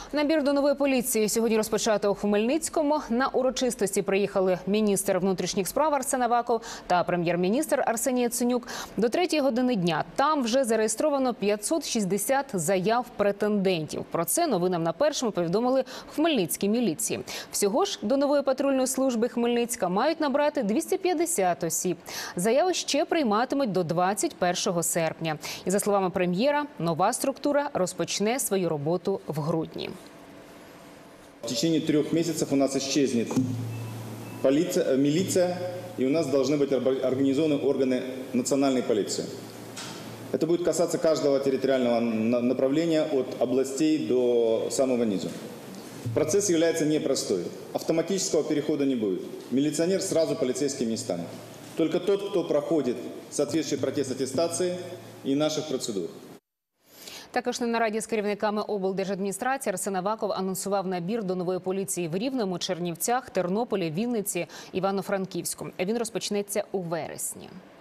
Набір до нової поліції сьогодні розпочато у Хмельницькому. На урочистості приїхали міністр внутрішніх справ Арсен Аваков та прем'єр-міністр Арсеній Яценюк. До 3-ї години дня там вже зареєстровано 560 заяв претендентів. Про це новинам на Першому повідомили в Хмельницькій міліції. Всього ж до нової патрульної служби Хмельницька мають набрати 250 осіб. Заяви ще прийматимуть до 21 серпня. І за словами прем'єра, нова структура розпочне свою роботу в грудні. В течение 3 месяцев у нас исчезнет милиция, и у нас должны быть организованы органы национальной полиции. Это будет касаться каждого территориального направления от областей до самого низу. Процесс является непростой. Автоматического перехода не будет. Милиционер сразу полицейским не станет. Только тот, кто проходит соответствующий процесс аттестации и наших процедур. Також на нараді з керівниками облдержадміністрації Арсен Аваков анонсував набір до нової поліції в Рівному, Чернівцях, Тернополі, Вінниці, Івано-Франківську. Він розпочнеться у вересні.